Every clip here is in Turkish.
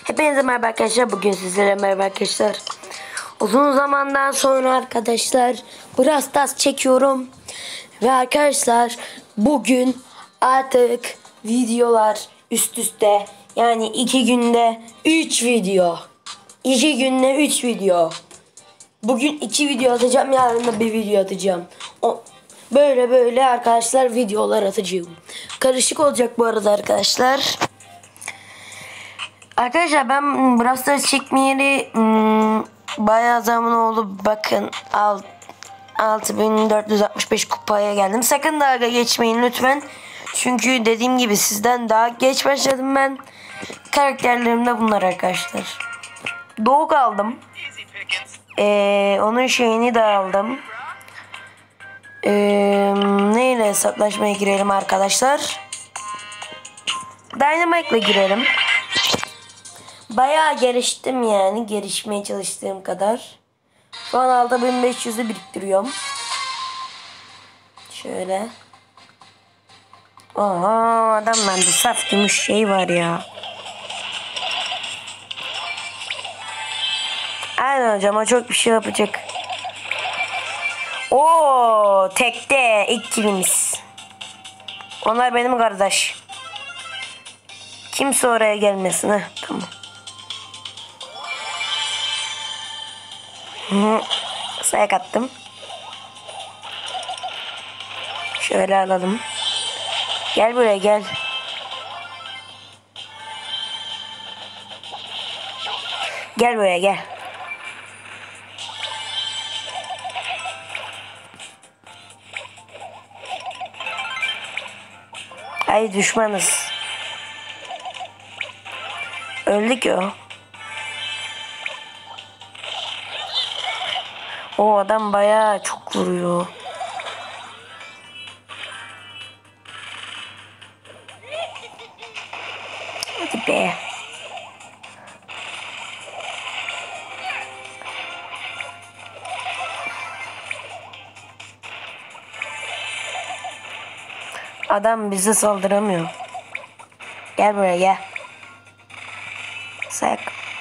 Hepinize merhaba arkadaşlar. Bugün sizlere merhaba arkadaşlar. Uzun zamandan sonra arkadaşlar Brawl Stars çekiyorum. Ve arkadaşlar bugün artık videolar üst üste. Yani 2 günde 3 video. 2 günde 3 video. Bugün 2 video atacağım. Yarın da bir video atacağım. Böyle arkadaşlar videolar atacağım. Karışık olacak bu arada arkadaşlar. Arkadaşlar ben Brawl Stars çekmeyeli bayağı zaman oldu. Bakın 6465 kupaya geldim. Sakın dalga geçmeyin lütfen. Çünkü dediğim gibi sizden daha geç başladım ben. Karakterlerim de bunlar arkadaşlar. Doğuk aldım. Onun şeyini de aldım. Neyle hesaplaşmaya girelim arkadaşlar? Dynamite'la girelim. Bayağı geliştim yani. Gelişmeye çalıştığım kadar. Şu an 6500'ü biriktiriyorum. Şöyle. Oha, adamlarda saf gümüş şey var ya. Aynen hocam, o çok bir şey yapacak. Oo, tekte ilk kilimiz. Onlar benim kardeş. Kimse oraya gelmesin ha. Tamam. Sayak attım. Şöyle alalım. Gel buraya gel. Gel buraya gel. Ay düşmanız. Öldük ya. O adam bayağı çok vuruyor. Hadi be. Adam bize saldıramıyor. Gel buraya gel. Sak.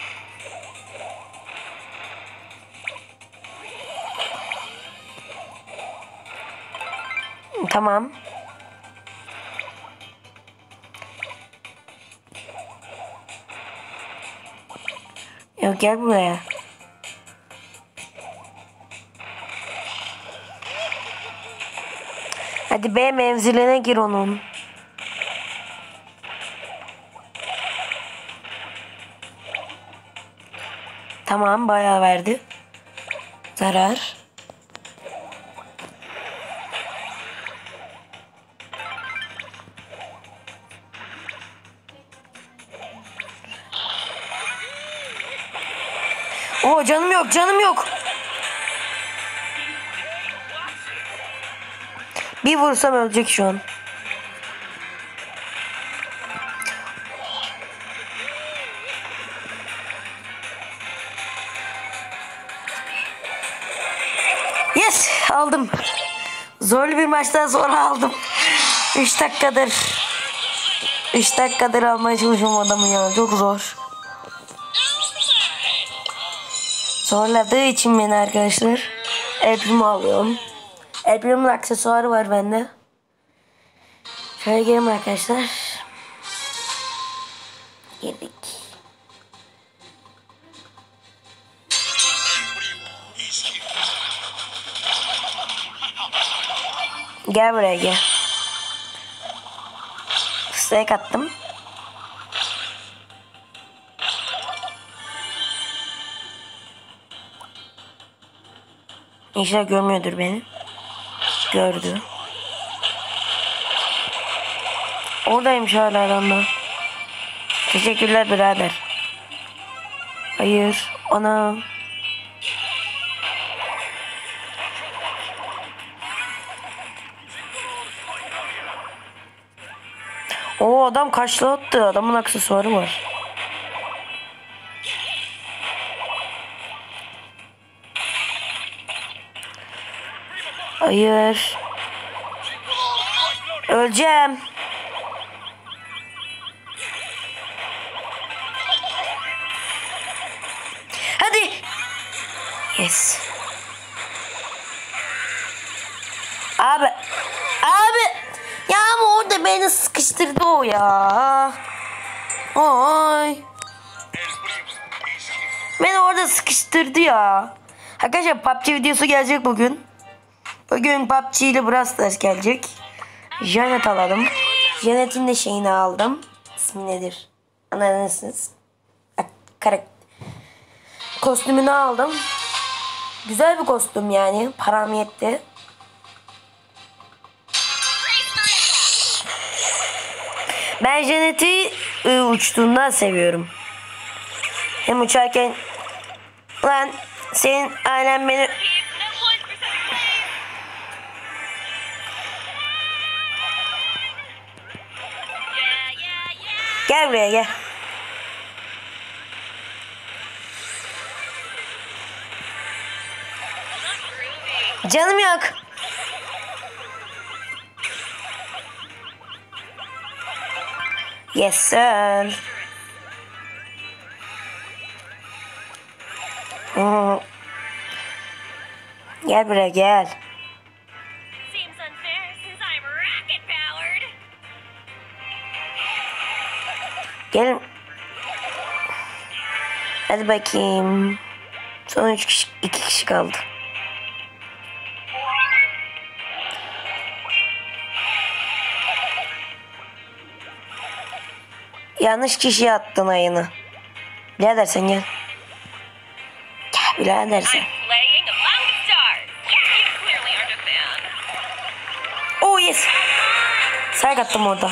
Tamam. Yok, gel buraya. Hadi be, mevziline gir onun. Tamam, bayağı verdi. Zarar. Oo, canım yok, canım yok. Bir vursam ölecek şu an. Yes, aldım. Zorlu bir maçtan sonra aldım. 3 dakikadır almaya çalışıyorum adamı ya. Çok zor. Zorladığı için beni arkadaşlar. Elprimi alıyorum. Elprimi'nin aksesuarı var bende. Şöyle gelin arkadaşlar. Geldik. Gel buraya gel. Fıstığa kattım. İnşallah görmüyordur beni. Gördü. Oradaymış hala adamda. Teşekkürler birader. Hayır. Ana. O adam kaçlı attı. Adamın aksesuarı var. Hayır. Öleceğim. Yes. Abi. Abi. Ya ama orada beni sıkıştırdı o ya. Ay. Beni orada sıkıştırdı ya. Arkadaşlar PUBG videosu gelecek bugün. Bugün PUBG ile Brawl Stars gelecek. Janet alalım. Janet'in de şeyini aldım. İsmi nedir? Anladınız. Kostümünü aldım. Güzel bir kostüm yani. Param yetti. Ben Janet'i uçtuğundan seviyorum. Hem uçarken lan senin ailen beni gel buraya gel. Canım yok. Yes sir. Gel buraya gel. Gelin. Hadi bakayım. Son 2 kişi kaldı. Yanlış kişiye attın ayını. Birader sen gel. Gel birader sen. Oh yes. Sayık attım orada.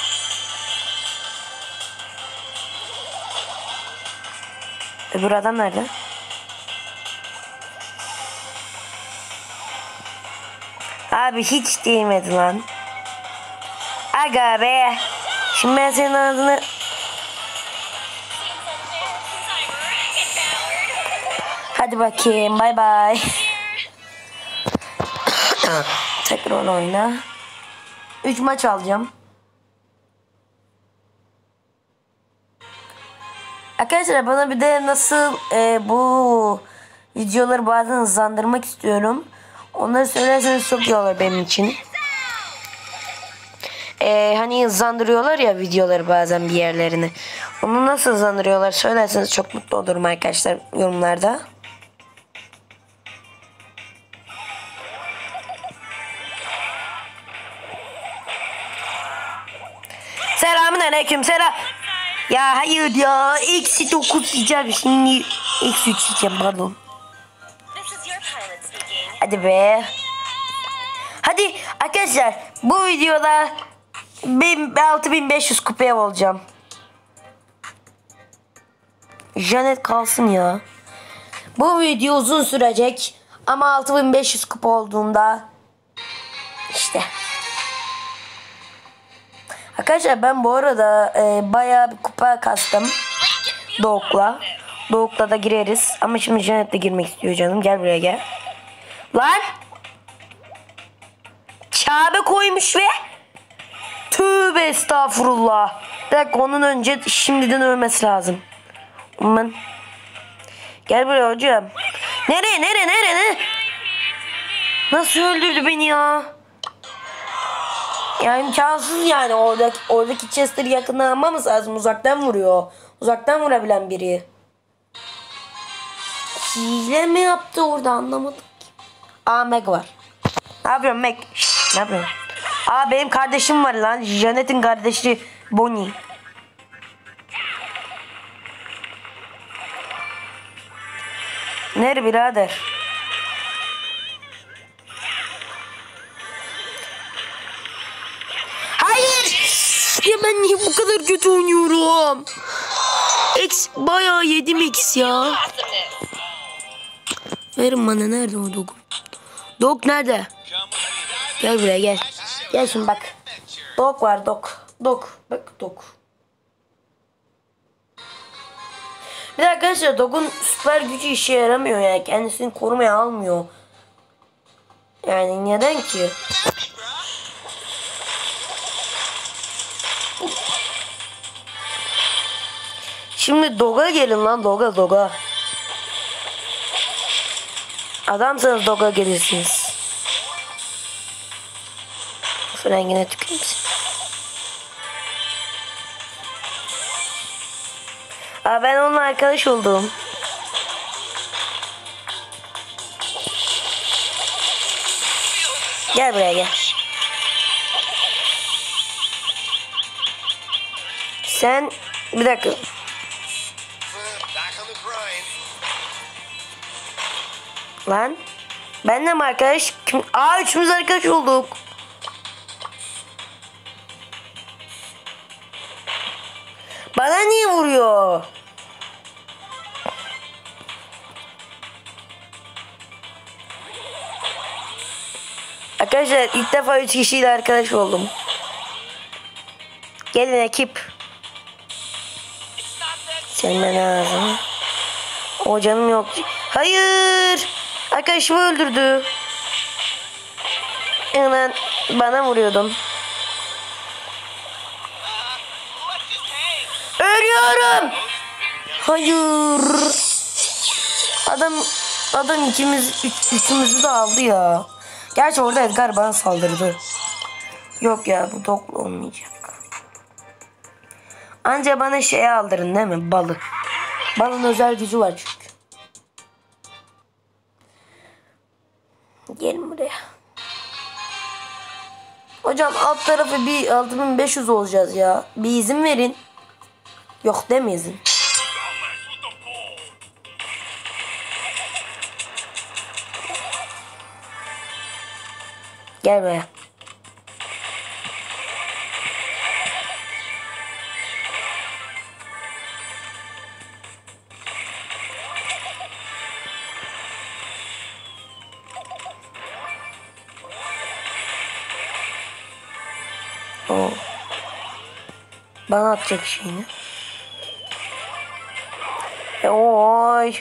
Öbür adam nerede? Abi hiç değmedi lan. Aga be. Şimdi ben senin ağzını... Hadi bakayım. Bay bay. Tekrar oyna. 3 maç alacağım. Arkadaşlar bana bir de nasıl bu videoları bazen hızlandırmak istiyorum. Onları söylerseniz çok iyi olur benim için. Hani hızlandırıyorlar ya videoları bazen bir yerlerini. Onu nasıl hızlandırıyorlar söylerseniz çok mutlu olurum arkadaşlar yorumlarda. Selamünaleyküm selam. Ya hayır ya -9 yiyeceğim şimdi -3 yiyeceğim pardon. Hadi be. Hadi arkadaşlar bu videoda 6500 kupaya olacağım. Janet kalsın ya. Bu video uzun sürecek ama 6500 kupa olduğunda işte. Arkadaşlar ben bu arada bayağı bir kupa kastım. Doğuk'la da gireriz. Ama şimdi Janet de girmek istiyor canım. Gel buraya gel. Lan! Kabe koymuş ve tövbe estağfurullah. Bir dakika onun önce şimdiden ölmesi lazım. Aman. Gel buraya hocam. Nereye? Nasıl öldürdü beni ya? Yani imkansız yani oradaki Chester'ı yakından almamız lazım. Uzaktan vuruyor. Uzaktan vurabilen biri. Hile mi yaptı orada anlamadım ki. Aa Meg var. Ne yapıyorsun Meg? Ne yapıyorsun? Aa benim kardeşim var lan. Janet'in kardeşi Bonnie. Nerede birader? Ya ben niye bu kadar kötü oynuyorum? X bayağı yedim X ya. Verin bana nerede o dog? Dog nerede? Gel buraya gel. Gel şimdi bak. Dog var dog. Dog. Bak dog. Bir de arkadaşlar dog'un süper gücü işe yaramıyor yani. Kendisini korumaya almıyor. Yani neden ki? Şimdi Dog'a gelin lan Dog'a. Adamsanız doga gelirsiniz. Frengine tüküreyim seni. Aa, ben onunla arkadaş oldum. Gel buraya gel. Sen bir dakika. Lan benle mi arkadaş? Kim? Aa, üçümüz arkadaş olduk. Bana niye vuruyor? Arkadaşlar ilk defa 3 kişiyle arkadaş oldum. Gelin ekip. Seninle ne lazım? O canım yok. Hayır. Arkadaşımı öldürdü. Hemen bana vuruyordum. Ölüyorum. Hayır. Adam üçümüzü de aldı ya. Gerçi orada Edgar bana saldırdı. Yok ya, bu doklu olmayacak. Anca bana şey aldırın değil mi? Balı. Balın özel gücü var çünkü. Gelin buraya. Hocam alt tarafı bir 6500 olacağız ya. Bir izin verin. Yok değil mi izin? Gel buraya. Oo. Bana atacak şeyini. Oy.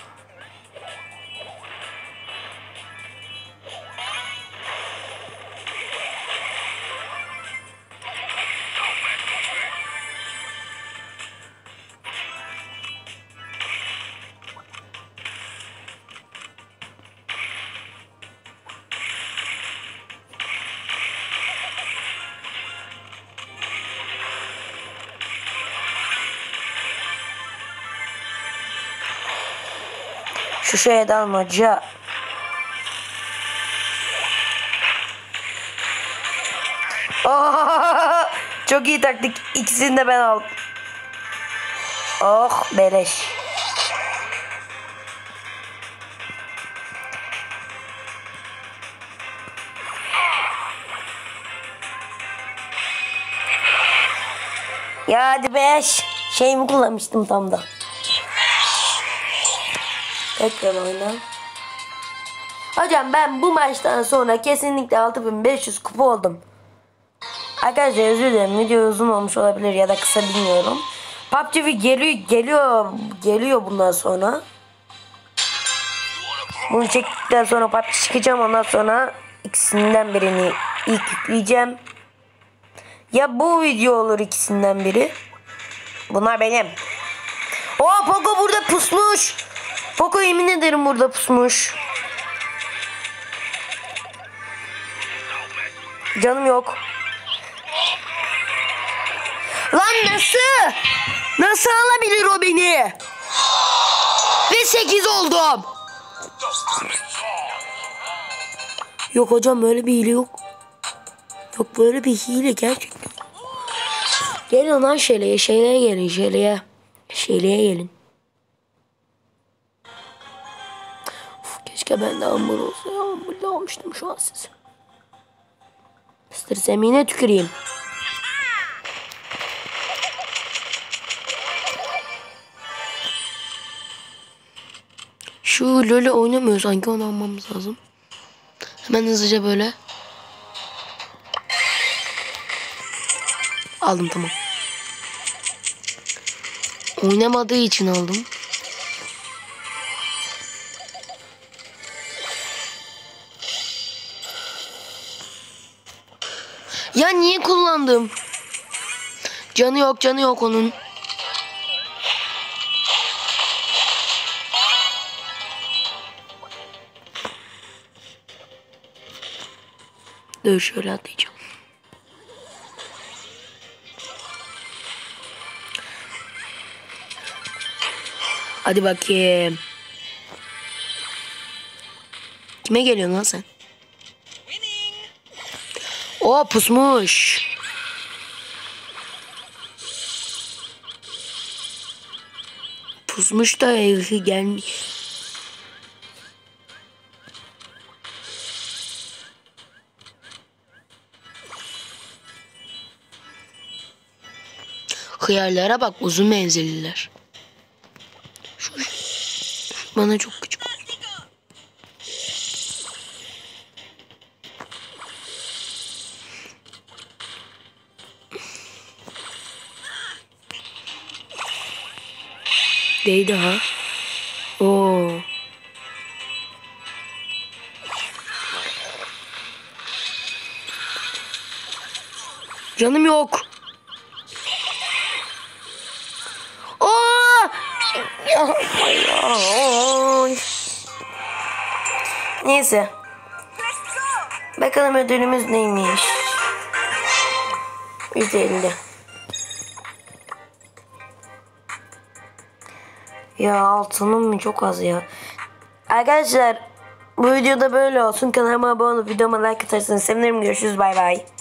Şu şeye dalmaca. Oh, çok iyi taktik. İkisini de ben aldım. Oh beleş. Ya hadi beş. Şeyimi kullanmıştım tam da. Tekrar oyna. Hocam ben bu maçtan sonra kesinlikle 6500 kupa oldum. Arkadaşlar özür dilerim, video uzun olmuş olabilir ya da kısa, bilmiyorum. PUBG geliyor bundan sonra. Bunu çektikten sonra PUBG çıkacağım, ondan sonra ikisinden birini ilk yükleyeceğim. Ya bu video olur, ikisinden biri. Bunlar benim. Oo, Poco burada pusmuş. Poco yemin ederim burada pusmuş. Canım yok. Lan nasıl? Nasıl alabilir o beni? Ve 8 oldum. Yok hocam, böyle bir hile yok. Yok böyle bir hile gerçekten. Gelin lan şeleye gelin, şeleye gelin. Uf, keşke ben de Amber olsa ya. Amber'le almıştım şu an sizi. Mr. Semih'ine tüküreyim. Şu LoL'ü oynamıyor sanki, onu almamız lazım. Hemen hızlıca böyle. Aldım, tamam. Oynamadığı için aldım. Ya niye kullandım? Canı yok onun. Dur şöyle atlayacağım. Hadi bakayım. Kime geliyorsun lan sen? O pusmuş. Pusmuş da gelmiş. Hıyarlara bak, uzun menzilliler. Şu bana çok küçük. Değdi ha. Oo. Canım yok. Oo! Neyse. Bakalım ödülümüz neymiş. 150. Ya altınım mı çok az ya. Arkadaşlar bu videoda böyle olsun. Kanalıma abone olup videoma like atarsanız sevinirim. Görüşürüz, bay bay.